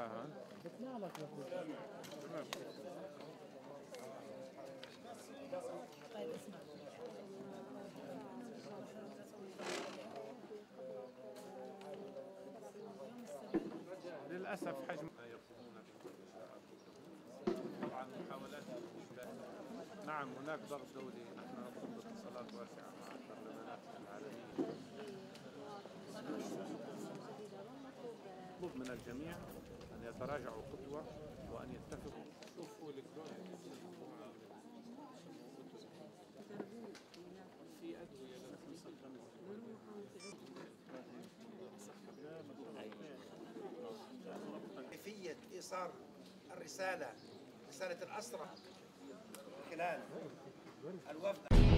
بطلع لك طيب اسمع، للأسف حجم ما يقومون به طبعا محاولات نعم هناك ضغط دولي، نحن نقوم باتصالات واسعة مع البرلمانات العالمية. نطلب من الجميع أن يتراجعوا خطوة وأن يتفقوا. شوفوا في أدوية كيفية إيصال رسالة الأسرى خلال الوفد.